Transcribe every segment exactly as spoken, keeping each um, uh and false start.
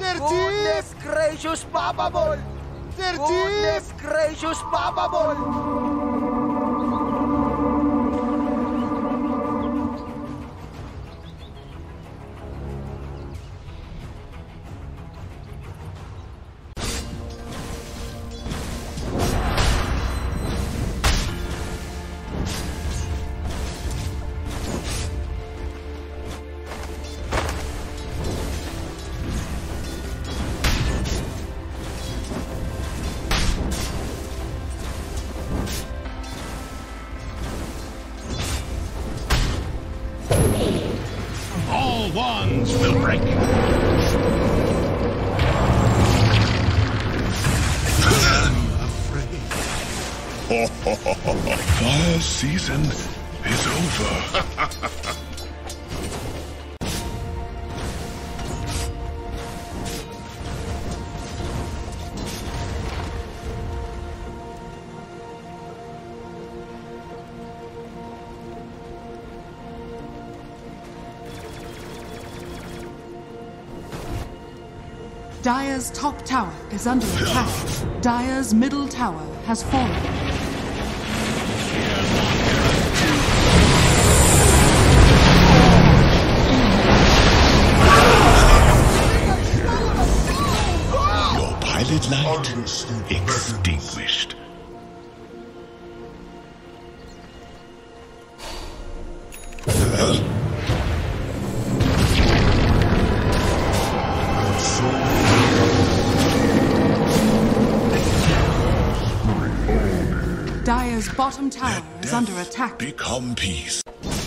Goodness gracious, Papa Ball! Goodness gracious, Papa Ball! All wands will break. Fire season is over. Dire's top tower is under attack. Dire's middle tower has fallen. Your pilot light extinguished. Dire's bottom tower Let is under death attack. Become peace.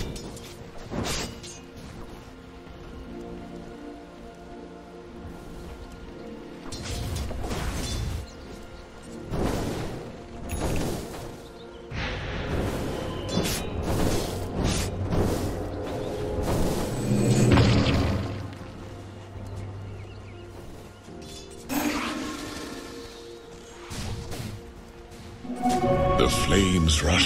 The flames rush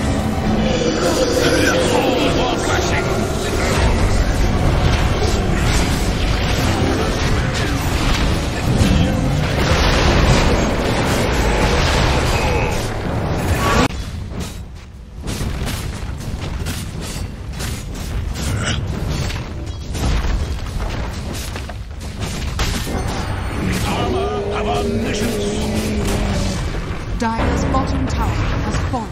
Armor of omniscience. Dire's bottom tower has fallen.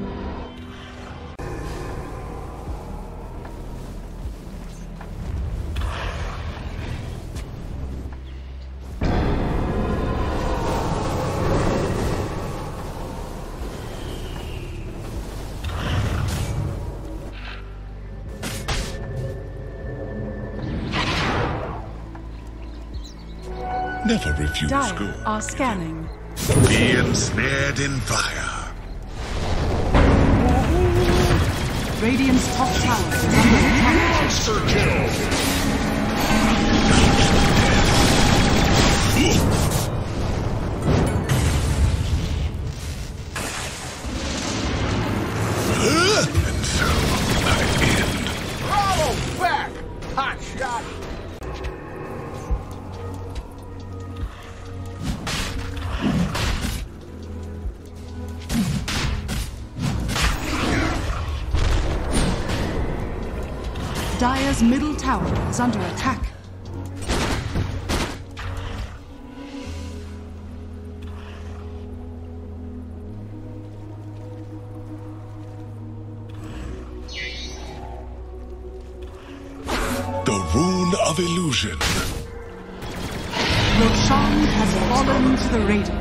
Never refuse Dire good. are scanning. Be ensnared in fire. Radiant's top tower is under attack. Monster kill. And so I end. Bravo back! Hot shot! Dire's middle tower is under attack. The rune of illusion. Roshan has fallen to the Radiant.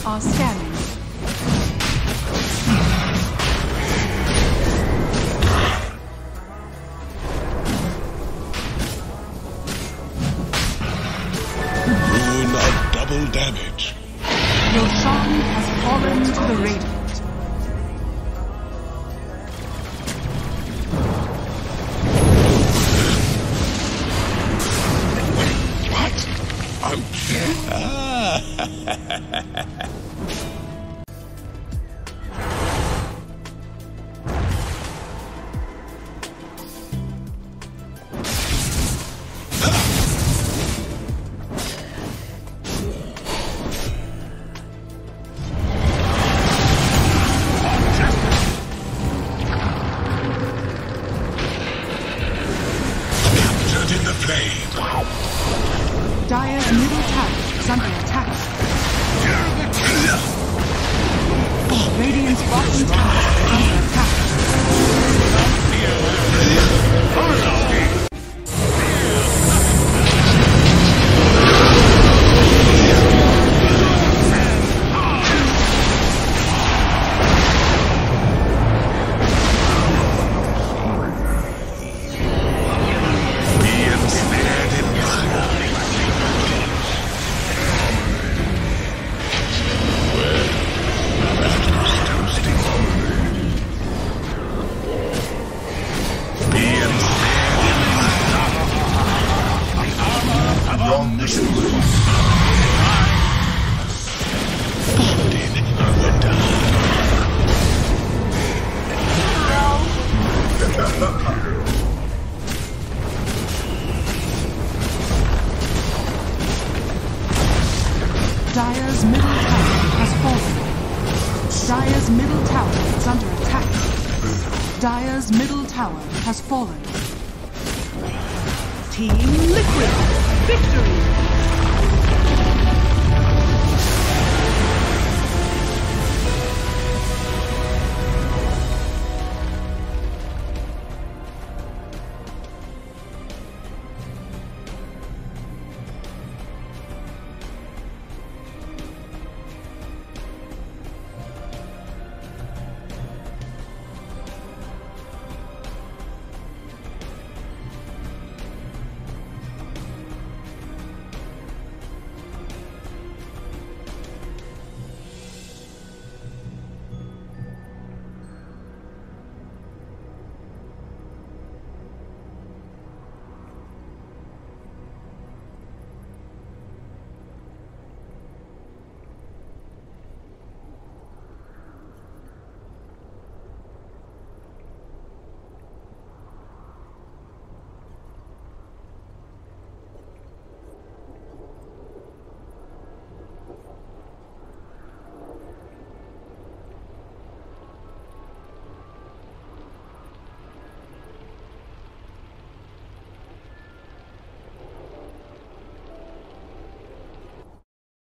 are scanning. Rune of double damage. Roshan has fallen to the Radiant. I'm captured in the flame. Dire's middle tower is under attack. Radiant's bottom tower is under attack. Be ensnared in fire. Be ensnared in fire. Omniscience. Folded in the dark. Dire's middle tower has fallen. Dire's middle tower is under attack. Dire's middle tower has fallen. Team Liquid, victory!